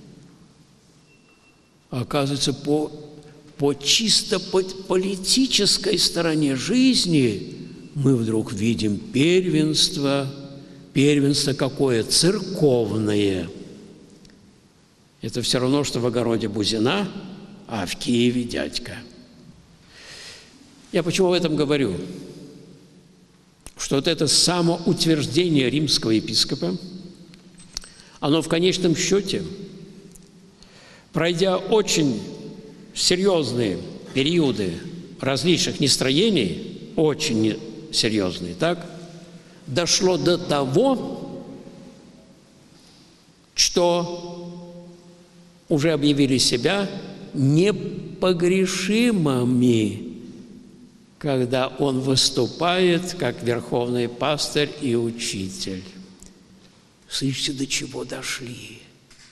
Оказывается, по чисто политической стороне жизни мы вдруг видим первенство. Первенство какое? Церковное. Это все равно, что в огороде бузина, а в Киеве дядька. Я почему об этом говорю? что вот это самоутверждение римского епископа, оно в конечном счете, пройдя очень серьезные периоды различных нестроений, очень серьезные, так, дошло до того, что уже объявили себя непогрешимыми, когда он выступает как верховный пастырь и учитель. Слышите, до чего дошли?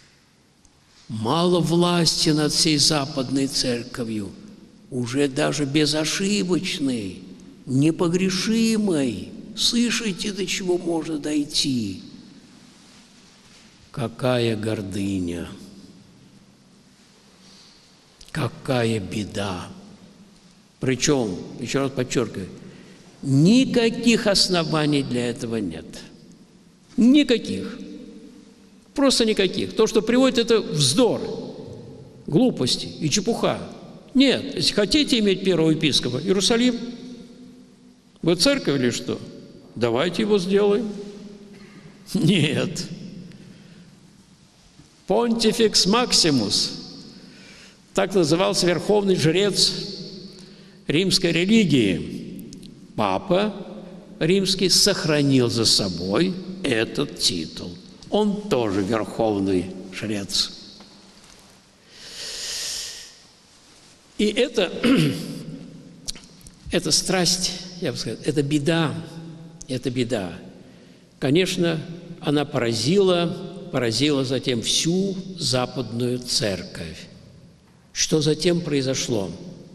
Мало власти над всей западной церковью, уже даже безошибочной, непогрешимой. Слышите, до чего можно дойти? Какая гордыня! Какая беда! Причем, еще раз подчеркиваю, никаких оснований для этого нет. Никаких. Просто никаких. То, что приводит, это вздор, глупости и чепуха. Нет, если хотите иметь первого епископа, Иерусалим. Вы церковь или что? Давайте его сделаем. Нет. Понтификс Максимус, так назывался верховный жрец римской религии. Папа римский сохранил за собой этот титул. Он тоже верховный жрец. И это страсть, я бы сказал, это беда. Это беда. Конечно, она поразила затем всю западную церковь. Что затем произошло?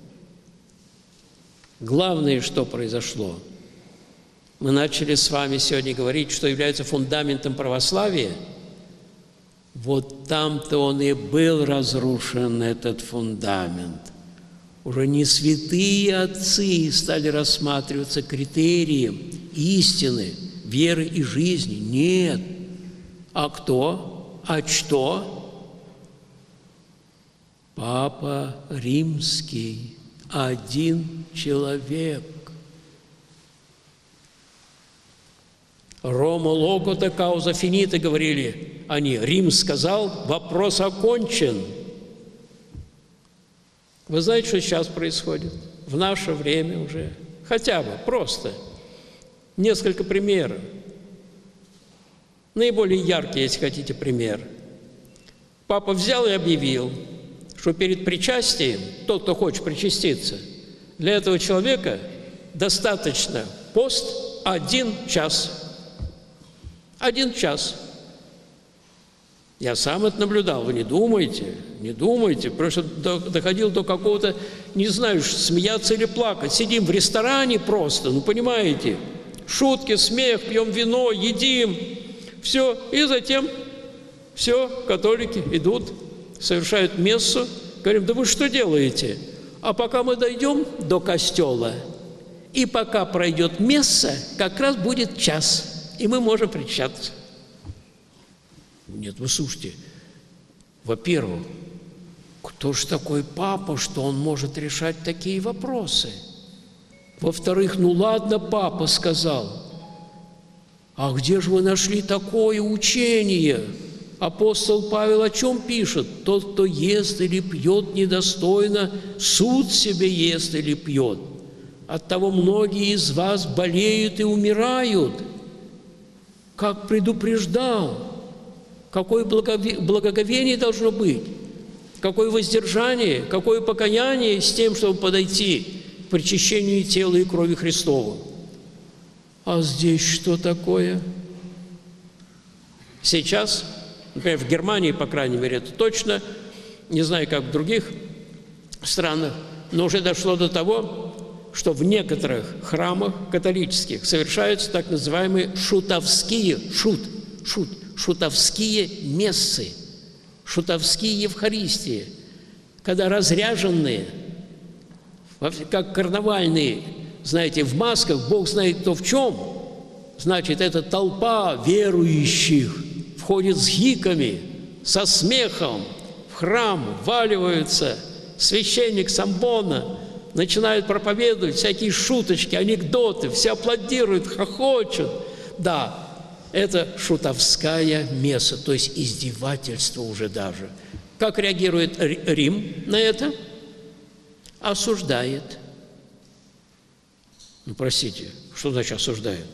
Главное, что произошло, мы начали с вами сегодня говорить, что является фундаментом православия. Вот там-то он и был разрушен, этот фундамент. Уже не святые отцы стали рассматриваться критерием истины, веры и жизни. Нет. А кто? А что? Папа Римский. Один человек. Рома логота кауза финита, говорили они. Рим сказал, вопрос окончен. Вы знаете, что сейчас происходит? В наше время уже. Хотя бы, просто. Несколько примеров. Наиболее яркий, если хотите, пример. Папа взял и объявил, что перед причастием, тот, кто хочет причаститься, для этого человека достаточно пост 1 час. 1 час. Я сам это наблюдал. Вы не думайте, просто доходил до какого-то, не знаю, смеяться или плакать. Сидим в ресторане просто, ну понимаете, шутки, смех, пьем вино, едим, все, и затем все, католики идут, совершают мессу, говорим, да вы что делаете? А пока мы дойдем до костела, и пока пройдет месса, как раз будет час, и мы можем причащаться. Нет, вы слушайте, во-первых, кто ж такой папа, что он может решать такие вопросы? Во-вторых, ну ладно, папа сказал, а где же вы нашли такое учение? Апостол Павел о чем пишет? Тот, кто ест или пьет недостойно, суд себе ест или пьет. Оттого многие из вас болеют и умирают. Как предупреждал, какое благоговение должно быть, какое воздержание, какое покаяние с тем, чтобы подойти к причащению тела и крови Христова. А здесь что такое? Сейчас, например, в Германии, по крайней мере, это точно, не знаю, как в других странах, но уже дошло до того, что в некоторых храмах католических совершаются так называемые шутовские мессы, шутовские Евхаристии, когда разряженные, как карнавальные, знаете, в масках, Бог знает кто в чем, значит, эта толпа верующих входит с гиками, со смехом в храм, вваливаются, священник с амбона начинают проповедовать всякие шуточки, анекдоты, все аплодируют, хохочут. Да, это шутовская месса, то есть издевательство уже даже. Как реагирует Рим на это? Осуждает. Ну, простите, что значит осуждает?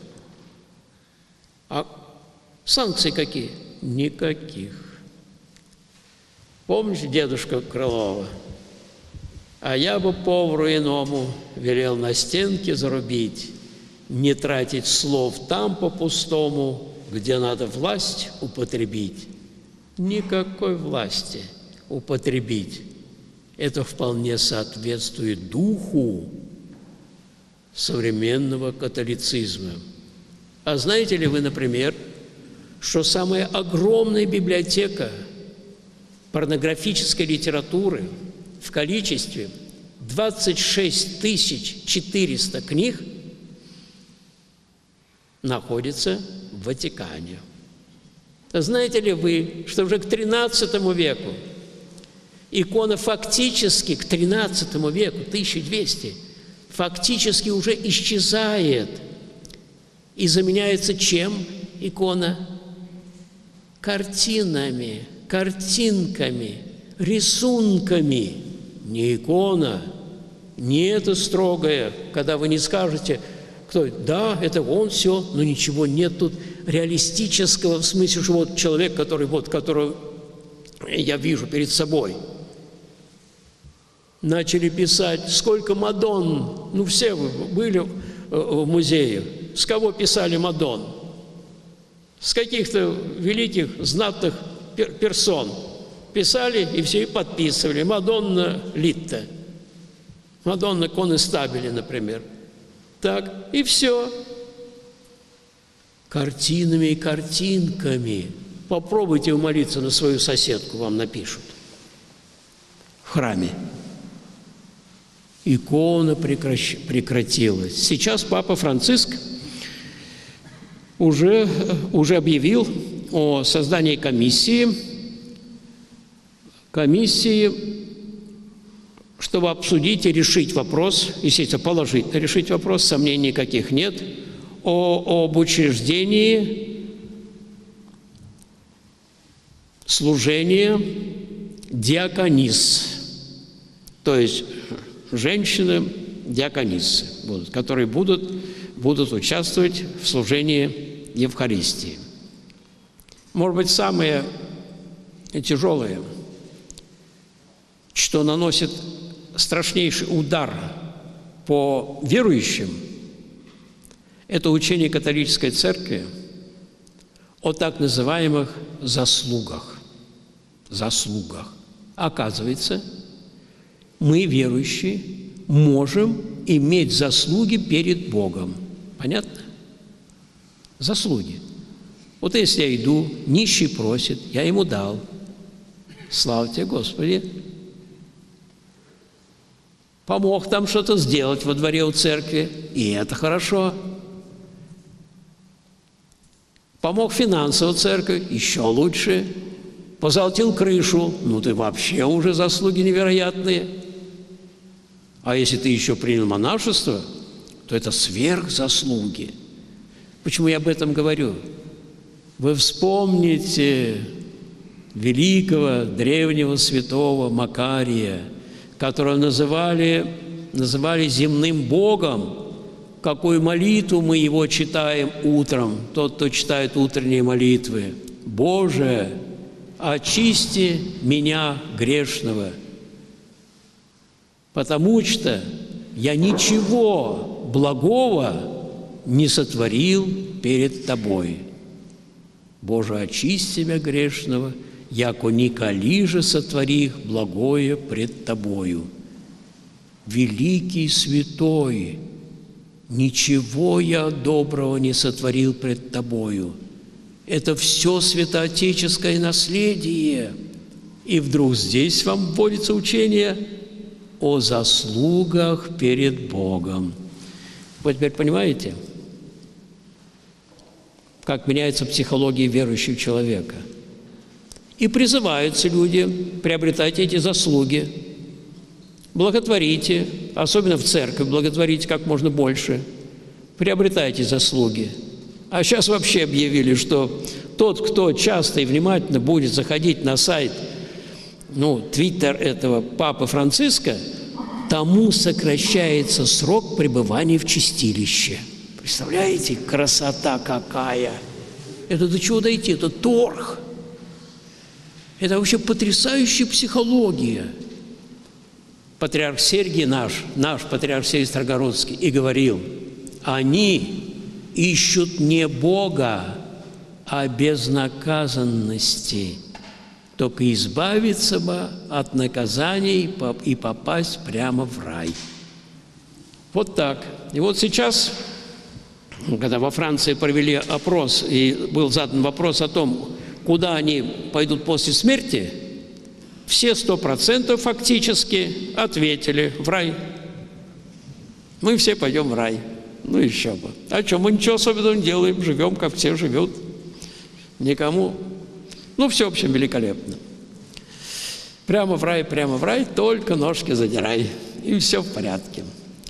А санкции какие? Никаких. Помните дедушка Крылова? А я бы повару иному велел на стенке зарубить, не тратить слов там по-пустому, где надо власть употребить. Никакой власти употребить. Это вполне соответствует духу современного католицизма. А знаете ли вы, например, что самая огромная библиотека порнографической литературы в количестве 26 400 книг находится в Ватикане? Знаете ли вы, что уже к XIII веку икона фактически, к XIII веку, 1200, фактически уже исчезает и заменяется чем икона? Картинами, картинками, рисунками. Не икона, не это строгое, когда вы не скажете, кто, да, это он, все, но ничего нет тут реалистического, в смысле, что вот человек, которого я вижу перед собой. Начали писать, сколько Мадонн, ну все вы были в музее, с кого писали Мадонн? С каких-то великих, знатных персон. Писали и все, и подписывали. Мадонна Литта, Мадонна Конестабеле, например. Так, и все. Картинами и картинками. Попробуйте умолиться на свою соседку, вам напишут. В храме. Икона прекратилась. Сейчас Папа Франциск уже объявил о создании комиссии, чтобы обсудить и решить вопрос, естественно, положительно решить вопрос, сомнений никаких нет, об учреждении служения диаконисс, то есть женщины-диакониссы, которые будут участвовать в служении Евхаристии. Может быть, самое тяжелое, что наносит страшнейший удар по верующим, это учение католической церкви о так называемых заслугах. Оказывается, мы, верующие, можем иметь заслуги перед Богом. Понятно? Заслуги. Вот если я иду, нищий просит, я ему дал. Слава тебе, Господи. Помог там что-то сделать во дворе у церкви, и это хорошо. Помог финансово церкви, еще лучше. Позолотил крышу, ну ты вообще уже заслуги невероятные. А если ты еще принял монашество, то это сверхзаслуги. Почему я об этом говорю? Вы вспомните великого древнего святого Макария, которого называли земным Богом. Какую молитву мы его читаем утром, тот, кто читает утренние молитвы. «Боже, очисти меня грешного, потому что я ничего благого не сотворил перед Тобой. Боже, очисти меня грешного, яко николи же сотвори благое пред Тобою». Великий святой, ничего я доброго не сотворил пред Тобою. Это все святоотеческое наследие. И вдруг здесь вам вводится учение о заслугах перед Богом. Вы теперь понимаете, как меняется психология верующего человека? И призываются люди приобретать эти заслуги. Благотворите, особенно в церковь, благотворите как можно больше. Приобретайте заслуги. А сейчас вообще объявили, что тот, кто часто и внимательно будет заходить на сайт, твиттер этого Папы Франциска, тому сокращается срок пребывания в чистилище. Представляете, красота какая! Это до чего дойти? Это торг. Это вообще потрясающая психология. Патриарх Сергий наш патриарх Сергий Строгородский, и говорил: они ищут не Бога, а безнаказанности, только избавиться бы от наказаний и попасть прямо в рай. Вот так. И вот сейчас, когда во Франции провели опрос, и был задан вопрос о том, куда они пойдут после смерти, все 100% фактически ответили: в рай. Мы все пойдем в рай. Ну еще бы. А что, мы ничего особенного не делаем, живем, как все живут. Никому. Все, в общем, великолепно. Прямо в рай, только ножки задирай. И все в порядке.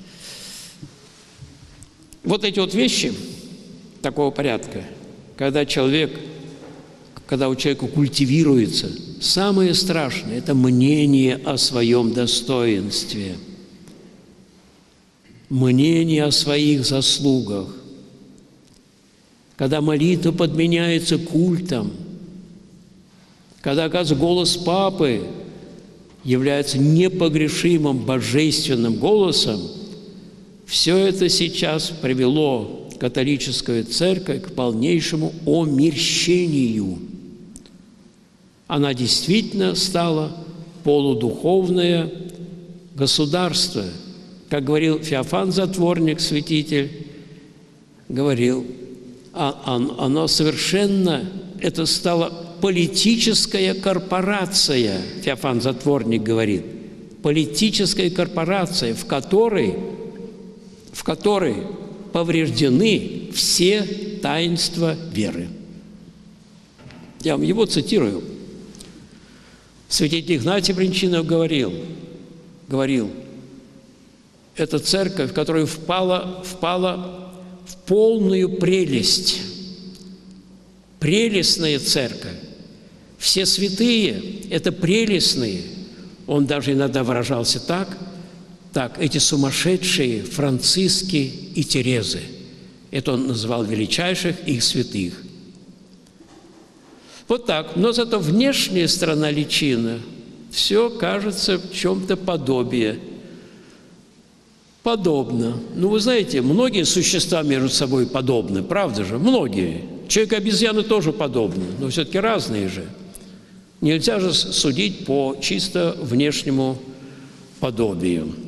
Вот эти вот вещи такого порядка, когда у человека культивируется, самое страшное – это мнение о своем достоинстве, мнение о своих заслугах. Когда молитва подменяется культом, когда, оказывается, голос Папы является непогрешимым божественным голосом, все это сейчас привело католическую церковь к полнейшему омерщению. Она действительно стала полудуховное государство. Как говорил Феофан Затворник, святитель, говорил, оно совершенно, это стало политическая корпорация, Феофан Затворник говорит, политическая корпорация, в которой повреждены все таинства веры. Я вам его цитирую. Святитель Игнатий Брянчанин говорил, это церковь, которая впала в полную прелесть. Прелестная церковь. Все святые – это прелестные. Он даже иногда выражался так, эти сумасшедшие Франциски и Терезы. Это он называл величайших их святых. Вот так. Но зато внешняя сторона личины все кажется в чем-то подобно. Вы знаете, многие существа между собой подобны, правда же? Многие. Человек и обезьяны тоже подобны, но все-таки разные же. Нельзя же судить по чисто внешнему подобию.